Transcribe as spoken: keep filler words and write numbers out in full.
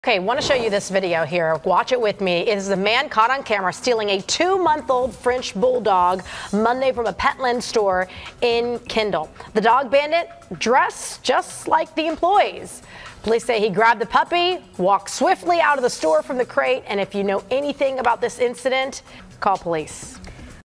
Okay, want to show you this video here. Watch it with me. It is a man caught on camera stealing a two-month-old French Bulldog Monday from a Petland store in Kendall. The dog bandit dressed just like the employees. Police say he grabbed the puppy, walked swiftly out of the store from the crate, and if you know anything about this incident, call police.